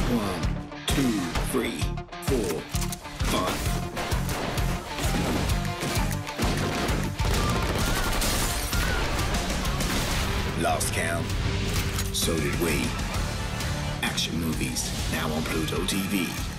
1, 2, 3, 4, 5. Lost count? So did we. Action Movies, now on Pluto TV.